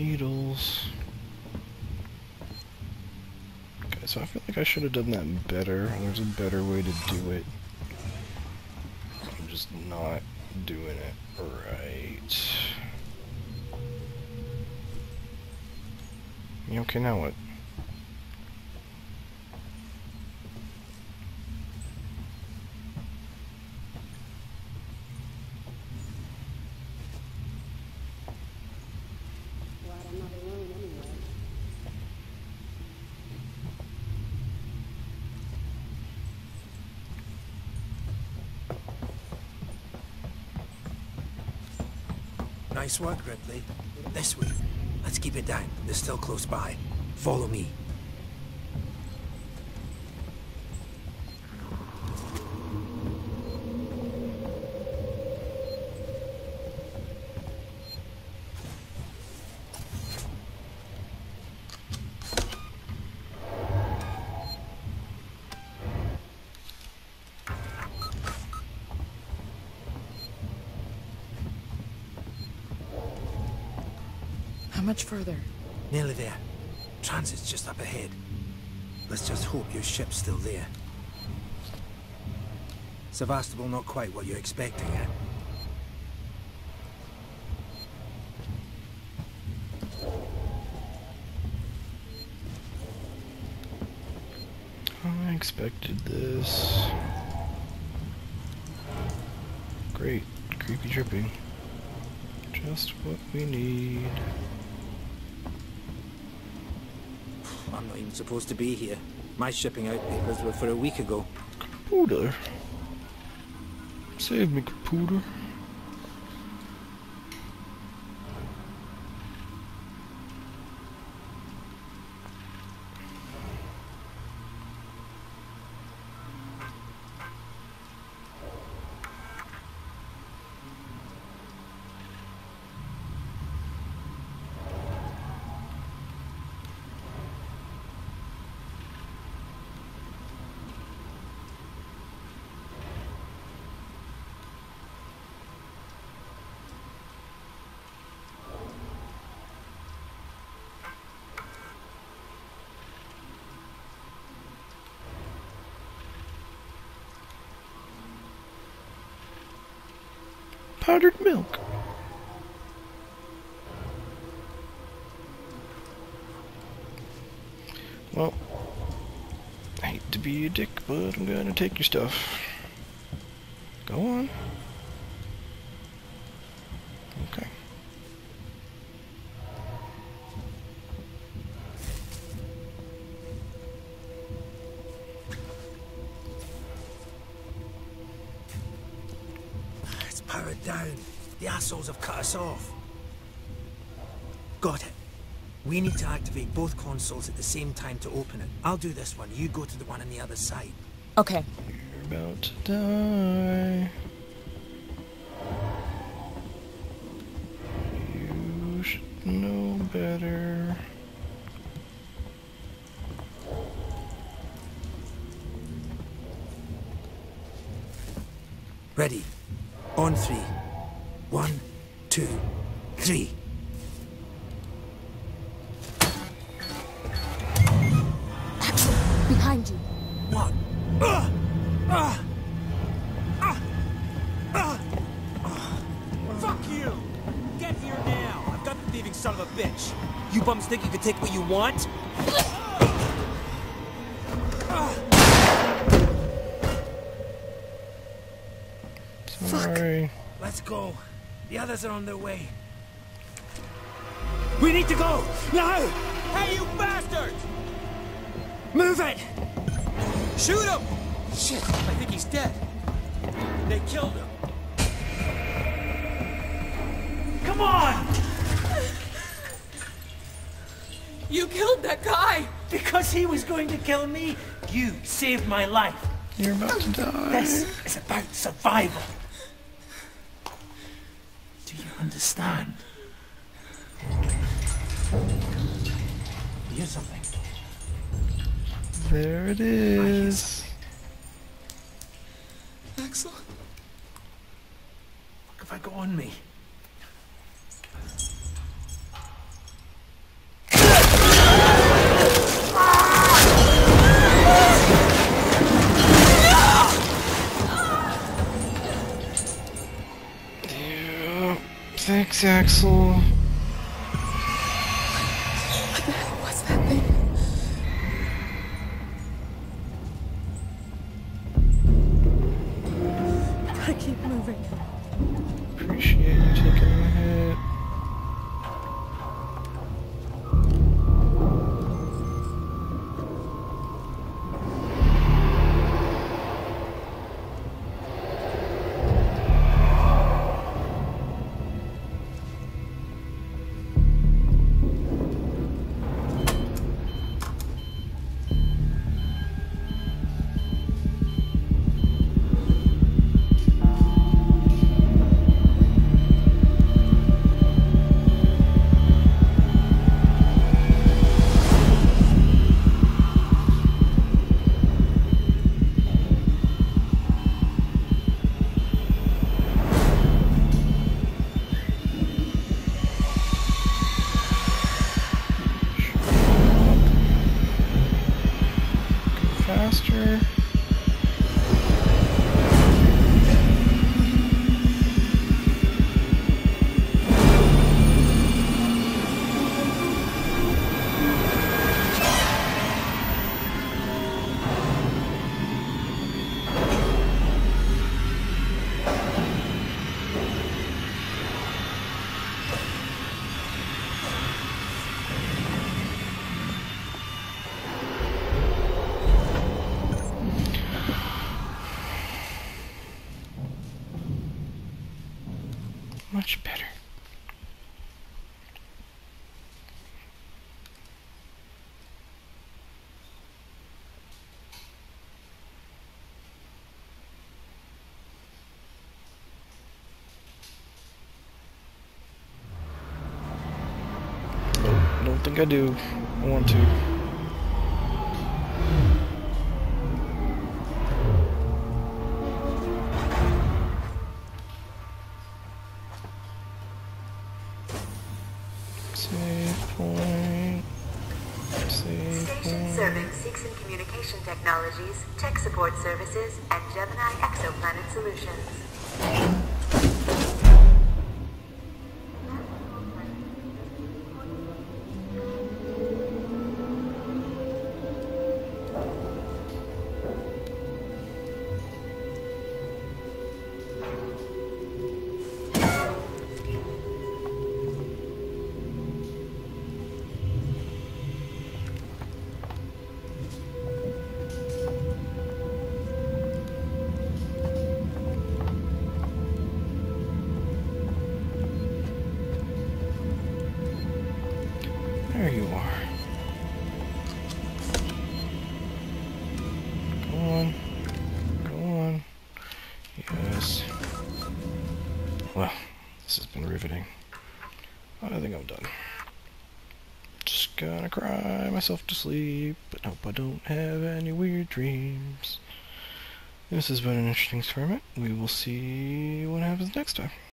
needles. Okay, so I feel like I should have done that better. There's a better way to do it. I'm just not doing it right. Okay, now what? Nice work, Ripley. This way. Let's keep it down. They're still close by. Follow me. How much further? Nearly there. Transit's just up ahead. Let's just hope your ship's still there. Sevastopol not quite what you're expecting, eh? I expected this. Great. Creepy dripping. Just what we need. I'm not even supposed to be here. My shipping out papers were for a week ago. Computer. Save me, computer. Powdered milk. Well, I hate to be a dick, but I'm gonna take your stuff. Go on. Okay. Powered down. The assholes have cut us off. Got it. We need to activate both consoles at the same time to open it. I'll do this one. You go to the one on the other side. Okay. You're about to die. You should know better. Ready. On 3. 1, 2, 3. Axel, behind you. What? Fuck you! Get here now! I've got the thieving son of a bitch! You bums think you can take what you want? Sorry. Let's go. The others are on their way. We need to go! Now! Hey, you bastard! Move it! Shoot him! Shit, I think he's dead. They killed him. Come on! You killed that guy! Because he was going to kill me, you saved my life. You're about to die. This is about survival. Do you understand? Here's something. There it is. Axel? What have I got on me? Thanks, Axel. What the hell was that thing? I keep moving. Appreciate you taking the hit. Faster. Much better. Nope, don't think I do. I want to. Save point. Save Station point. serving Seegson Communication Technologies, Tech Support Services, and Gemini Exoplanet Solutions. There you are. Go on. Go on. Yes. Well, this has been riveting. I think I'm done. Just gonna cry myself to sleep, but hope I don't have any weird dreams. This has been an interesting experiment. We will see what happens next time.